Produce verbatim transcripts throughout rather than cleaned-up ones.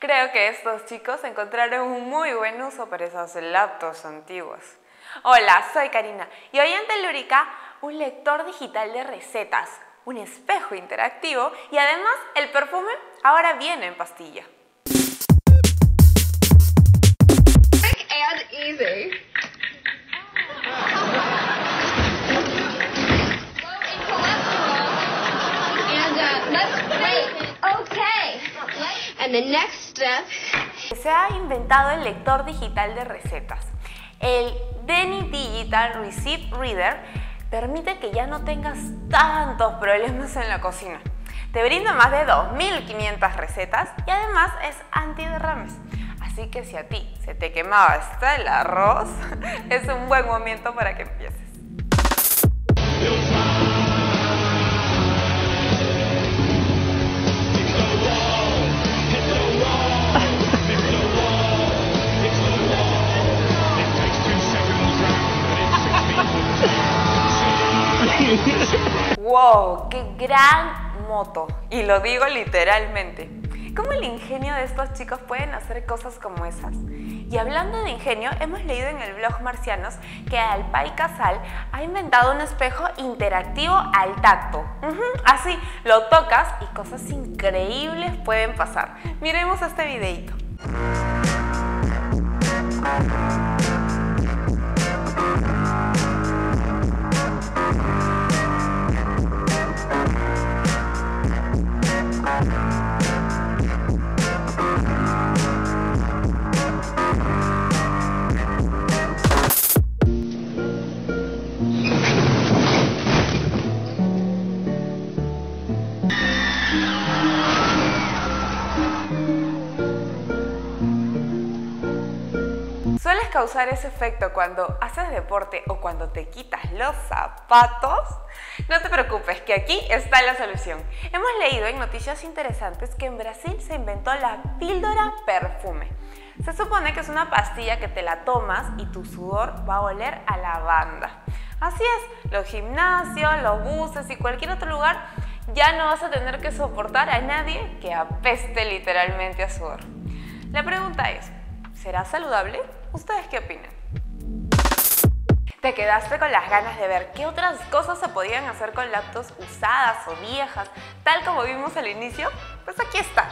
Creo que estos chicos encontraron un muy buen uso para esos laptops antiguos. Hola, soy Karina y hoy en Telúrica un lector digital de recetas, un espejo interactivo y además el perfume ahora viene en pastilla. Quick and easy. And uh, let's wait. Okay. And the next step. Se ha inventado el lector digital de recetas. El Denny Digital Receipt Reader permite que ya no tengas tantos problemas en la cocina. Te brinda más de dos mil quinientas recetas y además es antiderrames. Así que si a ti se te quemaba hasta el arroz, es un buen momento para que empieces. ¡Wow! ¡Qué gran moto! Y lo digo literalmente. ¿Cómo el ingenio de estos chicos pueden hacer cosas como esas? Y hablando de ingenio, hemos leído en el blog Marcianos que Alpay Casal ha inventado un espejo interactivo al tacto. Uh-huh, así, lo tocas y cosas increíbles pueden pasar. Miremos este videito. ¿Sueles causar ese efecto cuando haces deporte o cuando te quitas los zapatos? No te preocupes, que aquí está la solución. Hemos leído en noticias interesantes que en Brasil se inventó la píldora perfume. Se supone que es una pastilla que te la tomas y tu sudor va a oler a lavanda. Así es, los gimnasios, los buses y cualquier otro lugar ya no vas a tener que soportar a nadie que apeste literalmente a sudor. La pregunta es, ¿será saludable? ¿Ustedes qué opinan? ¿Te quedaste con las ganas de ver qué otras cosas se podían hacer con laptops usadas o viejas, tal como vimos al inicio? Pues aquí está.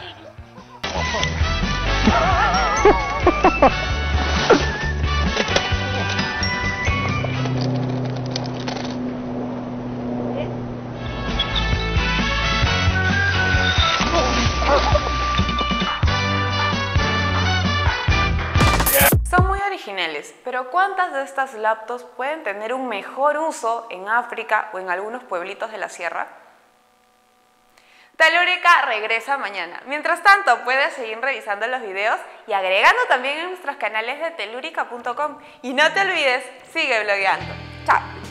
Son muy originales, pero ¿cuántas de estas laptops pueden tener un mejor uso en África o en algunos pueblitos de la sierra? Telúrica regresa mañana. Mientras tanto, puedes seguir revisando los videos y agregando también en nuestros canales de telúrica punto com. Y no te olvides, sigue blogueando. ¡Chao!